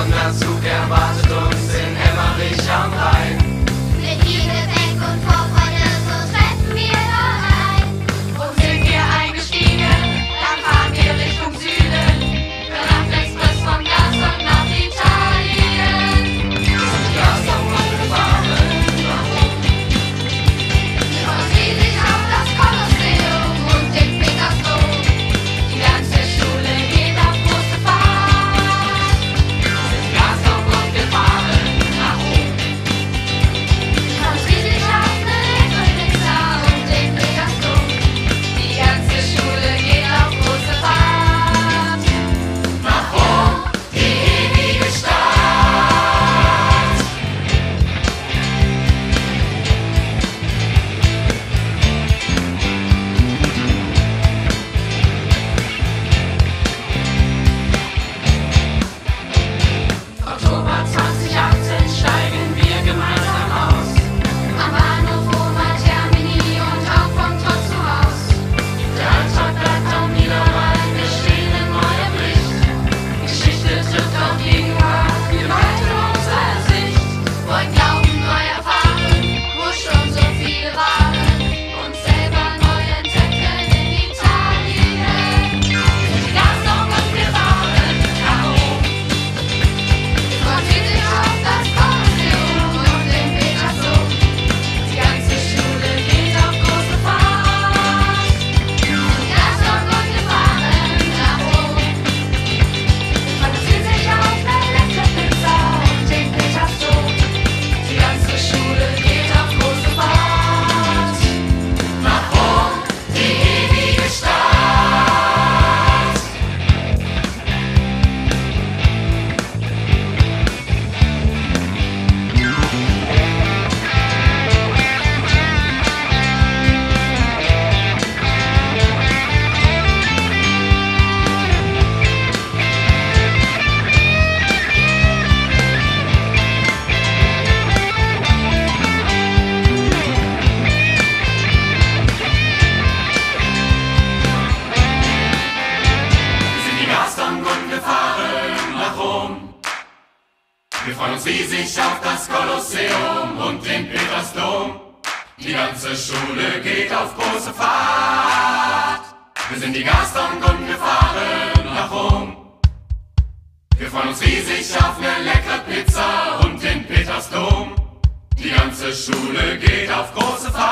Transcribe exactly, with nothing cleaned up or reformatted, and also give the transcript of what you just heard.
Sonderzug erwartet uns in Emmerich am Rhein. Mit viel Gepäck und Vorfreude, so treffen wir dort ein. Und sind wir eingestiegen, dann fahren wir Richtung Süden. Der Nachtexpress von Gasthof nach Italien. Gasthof und gefahren nach Rom. Wir freuen uns riesig auf das Kolosseum und den Petersdom. Die ganze Schule geht auf große Fahrt. Gasthof und gefahren nach Rom. Wir freuen uns riesig auf eine leckere Pizza und den Petersdom. Die ganze Schule geht auf große Fahrt. Nach Rom, die ewige Stadt. Oktober zweitausendachtzehn steigen wir gemeinsam aus. Am Bahnhof Roma Termini und auch vom Tor zu Haus. Der Alltag bleibt am Niederrhein, wir stehen in neuem Licht. Geschichte trifft auf Gegenwart, wir weiten unsere Sicht. Wollen glauben, neu erfahren, wo schon so viele waren. Und selber neu entdecken in Italien. Die Gasthof und wir fahren nach Rom. Und wir sind auf das Kolosseum und den Petersdom. Die ganze Schule geht auf große Fahrt. Gasthof und wir fahren nach Rom. Wir fokussieren sich auf eine leckere Pizza und den Petersdom. Die ganze Schule geht auf große Fahrt. Nach Rom, die ewige Stadt. Wir sind die Gasthof und gefahren nach Rom. Wir freuen uns riesig auf das Kolosseum und den Petersdom. Die ganze Schule geht auf große Fahrt. Wir sind die Gasthof und gefahren nach Rom. Wir freuen uns riesig auf eine leckere Pizza und den Petersdom. Die ganze Schule geht auf große Fahrt.